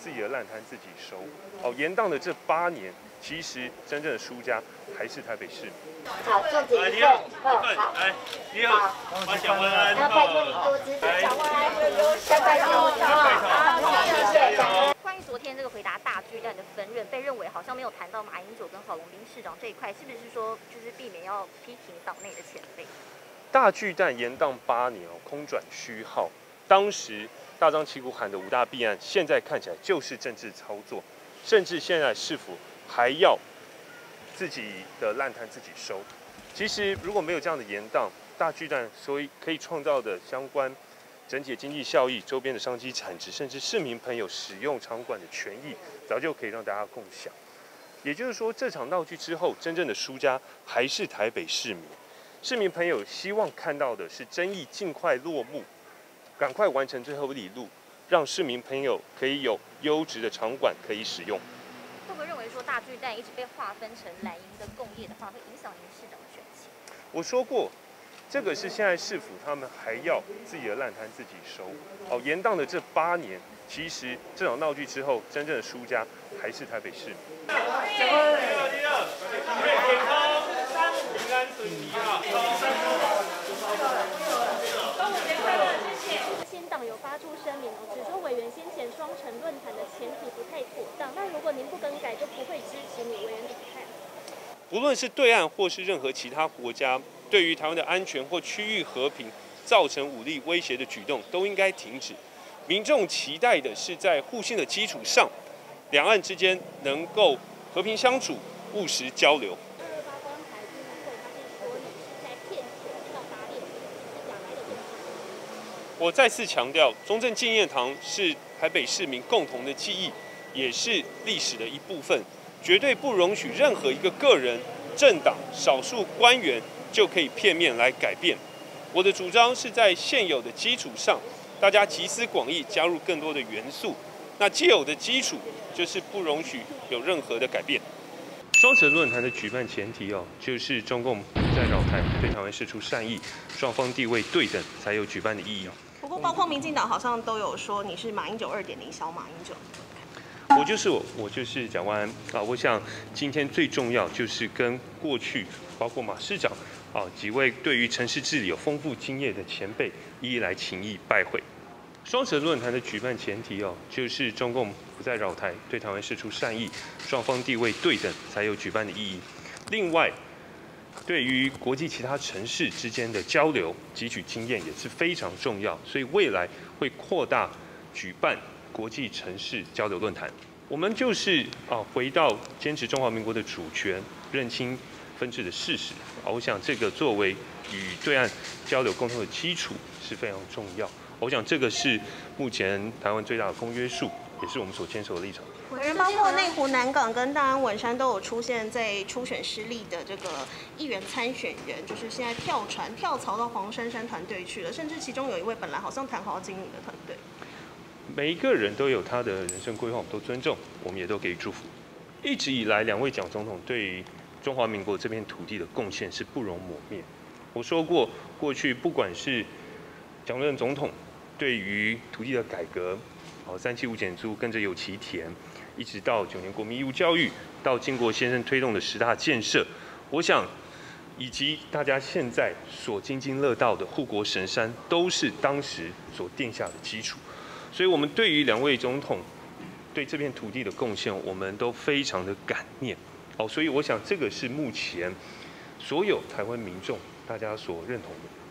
自己的烂摊自己收。延宕的这8年，其实真正的输家还是台北市民。 好，粽子1份，好， 来，你好，我蒋万安， 然后拜托你多支持蒋万安，下拜托你好，谢谢蒋万安。 关于昨天这个回答大巨蛋的分润，被认为好像没有谈到马英九跟郝龙斌市长这一块，是不是说就是避免要批评党内的前辈？ 大巨蛋延宕8年空转虚耗。当时大张旗鼓喊的5大弊案，现在看起来就是政治操作，甚至现在市府还要自己的烂摊自己收。其实如果没有这样的延宕，大巨蛋所以可以创造的相关整体的经济效益、周边的商机产值，甚至市民朋友使用场馆的权益，早就可以让大家共享。也就是说，这场闹剧之后，真正的输家还是台北市民。市民朋友希望看到的是争议尽快落幕，赶快完成最后一里路，让市民朋友可以有优质的场馆可以使用。 会不会认为说大巨蛋一直被划分成蓝营的共业的话，会影响您市长的选情？ 我说过，这个是现在市府他们还要自己的烂摊自己收。延宕的这8年，其实这场闹剧之后，真正的输家还是台北市民。 新党有发出声明指出委员先前双城论坛的前提不太妥当，那如果您不更改，就不会支持你，委员怎么看？ 不论是对岸或是任何其他国家，对于台湾的安全或区域和平造成武力威胁的举动，都应该停止。民众期待的是在互信的基础上，两岸之间能够和平相处、务实交流。我再次强调，中正纪念堂是台北市民共同的记忆，也是历史的一部分，绝对不容许任何一个个人、政党、少数官员就可以片面来改变。我的主张是在现有的基础上，大家集思广益，加入更多的元素。那既有的基础就是不容许有任何的改变。双城论坛的举办前提就是中共不再扰台，对台湾释出善意，双方地位对等，才有举办的意义。 不过，包括民进党好像都有说你是马英九2.0小马英九。 我就是蒋万安啊！我想今天最重要就是跟过去包括马市长几位对于城市治理有丰富经验的前辈一一来情谊拜会。双城论坛的举办前提就是中共不再扰台，对台湾释出善意，双方地位对等，才有举办的意义。另外，对于国际其他城市之间的交流、汲取经验也是非常重要，所以未来会扩大举办国际城市交流论坛。我们就是回到坚持中华民国的主权，认清分治的事实。我想这个作为与对岸交流沟通的基础是非常重要。我想这个是目前台湾最大的公约数，也是我们所坚守的立场。 人包括内湖、南港跟大安、文山都有出现在初选失利的这个议员参选人，就是现在跳槽到黄珊珊团队去了，甚至其中有一位本来好像谈好要经营的团队。 每一个人都有他的人生规划，我们都尊重，我们也都给予祝福。一直以来，两位蒋总统对于中华民国这片土地的贡献是不容抹灭。我说过，过去不管是蒋任总统对于土地的改革，375减租跟着有其田，一直到9年国民义务教育，到经国先生推动的10大建设，我想，以及大家现在所津津乐道的护国神山，都是当时所定下的基础。所以，我们对于两位总统对这片土地的贡献，我们都非常的感念。所以我想这个是目前所有台湾民众大家所认同的。